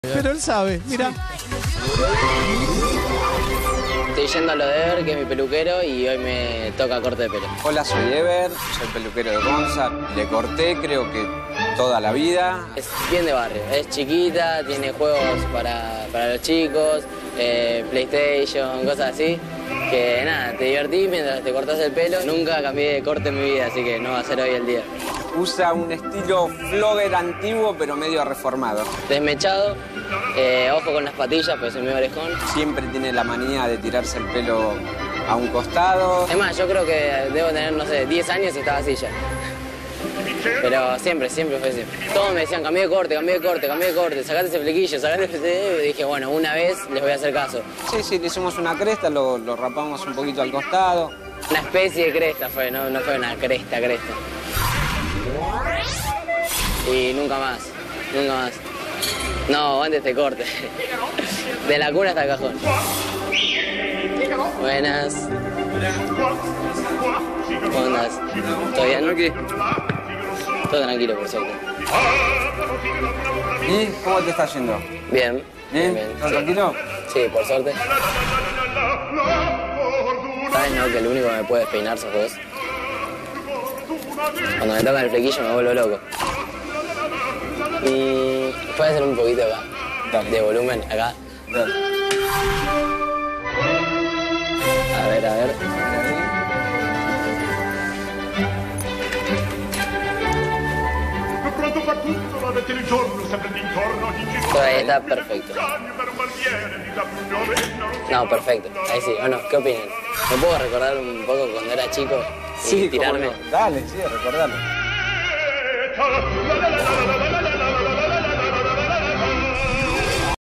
Pero él sabe, mira. Estoy yendo a lo de Ever, que es mi peluquero, y hoy me toca corte de pelo. Hola, soy Ever, soy peluquero de Gonza. Le corté, creo que toda la vida. Es bien de barrio, es chiquita, tiene juegos para los chicos, PlayStation, cosas así. Que nada, te divertís mientras te cortás el pelo. Nunca cambié de corte en mi vida, así que no va a ser hoy el día. Usa un estilo flogger antiguo, pero medio reformado. Desmechado, ojo con las patillas, pues soy medio orejón. Siempre tiene la manía de tirarse el pelo a un costado. Es más, yo creo que debo tener, no sé, 10 años y estaba así ya. Pero siempre fue así. Todos me decían, cambié de corte, sacate ese flequillo, sacate ese... Y dije, bueno, una vez les voy a hacer caso. Sí, le hicimos una cresta, lo rapamos un poquito al costado. Una especie de cresta fue, no fue una cresta. Y nunca más. No, antes te corte. De la cuna hasta el cajón. Buenas. ¿Cómo andás? ¿Todo bien? Aquí. Todo tranquilo, por suerte. ¿Y cómo te está yendo? Bien. ¿Estás Sí. tranquilo? Sí, por suerte. ¿Sabes, no? Que el único que me puede despeinar sos vos. Cuando me tocan el flequillo me vuelvo loco. ¿Puedes hacer un poquito acá? Dale. De volumen, acá. Dale. A ver. Ahí está perfecto. No, perfecto. Ahí sí. ¿O no? ¿Qué opinan? ¿Me puedo recordar un poco cuando era chico y Sí, tirarme? cómo no. Dale, sí, recordalo.